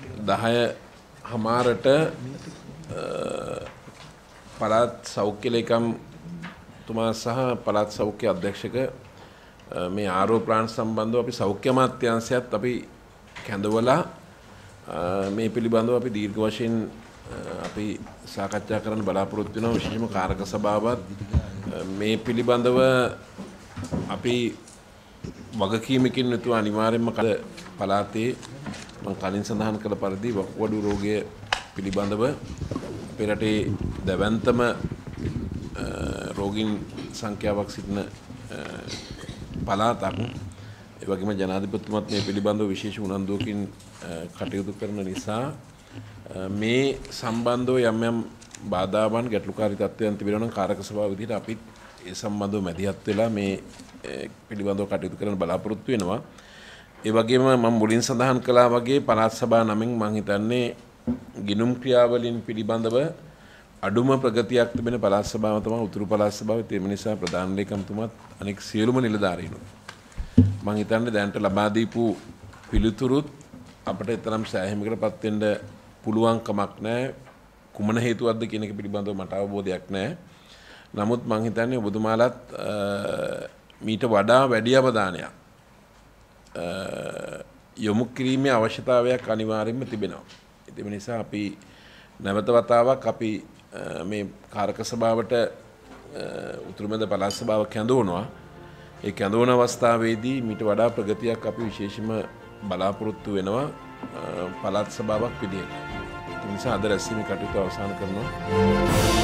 10:00ට පළාත් සෞඛ්‍ය ලේකම්තුමා සහ පළාත් සෞඛ්‍ය අධ්‍යක්ෂක මේ ආරෝපණ සම්බන්ධව අපි සෞඛ්‍ය අමාත්‍යාංශයත් අපි කැඳවලා මේ පිළිබඳව අපි දීර්ඝ වශයෙන් අපි සාකච්ඡා කරන්න බලාපොරොත්තු වෙනවා. විශේෂම කාරක සභාවත් මේ පිළිබඳව අපි වගකීමකින් යුතුව අනිවාර්යයෙන්ම පළාතේ මම කලින් සඳහන් කළ පරිදි වකුගඩු රෝගය පිළිබඳව අපේ රටේ දැවැන්තම රෝගීන් සංඛ්‍යාවක් සිටින පළාතක්. ඒ වගේම ජනාධිපතිතුමත් මේ පිළිබඳව විශේෂ උනන්දුවකින් කටයුතු කරන නිසා මේ සම්බන්ධව යම් බාධාවන් ගැටලුකාරී තත්ත්වයන් තිබෙනවා නම් කාරක සභාව විදිහට අපිත් ඒ සම්බන්ධව මැදිහත් වෙලා මේ පිළිබඳව කටයුතු කරන්න බලාපොරොත්තු වෙනවා. ඒ වගේම මම මුලින් සඳහන් කළා වගේ පළාත් සභා නමින් මම හිතන්නේ ගිණුම් ක්‍රියාවලින් පිළිබඳව අඩුම ප්‍රගතියක් තිබෙන පළාත් සභාව තමයි උතුරු පළාත් සභාව. ඒ නිසා ප්‍රධාන ලේකම්තුමත් අනෙක් සියලුම නිලධාරීනු මම හිතන්නේ දැනට ලබා දීපු පිළිතුරුත් අපිට තරම් සෑහීමකටපත් වෙන්න පුළුවන් කමක් නැහැ. කුමන හේතුවක්ද කියන එක පිළිබඳව මට අවබෝධයක් නැහැ. නමුත් මම හිතන්නේ ඔබතුමාලත් මීට වඩා වැඩි අවධානයක් යොමු කිරීමේ අවශ්‍යතාවයක් අනිවාර්යයෙන්ම තිබෙනවා. ඒ නිසා අපි නැවත වතාවක් අපි මේ කාරක සභාවට උතුරුමැද පළාත් සභාව කැඳවනවා. ඒ කැඳවන අවස්ථාවේදී මීට වඩා ප්‍රගතියක් අපි විශේෂයෙන්ම බලාපොරොත්තු වෙනවා පළාත් සභාවක් විදියට. ඒ නිසා අද රැස්වීමේ කටයුතු අවසන් කරනවා.